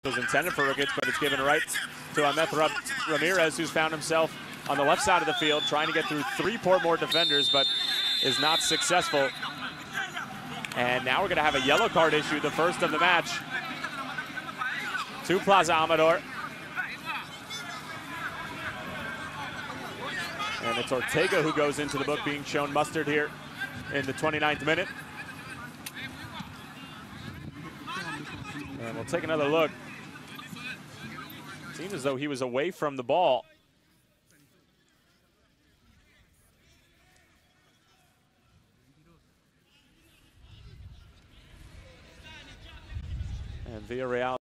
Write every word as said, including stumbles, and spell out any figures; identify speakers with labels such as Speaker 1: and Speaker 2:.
Speaker 1: was intended for Ricketts, but it's given right to Ahmed Ramirez, who's found himself on the left side of the field trying to get through three Portmore defenders, but is not successful. And now we're going to have a yellow card issue, the first of the match, to Plaza Amador. And it's Ortega who goes into the book, being shown mustard here in the twenty-ninth minute. And we'll take another look. Seems as though he was away from the ball. And Villarreal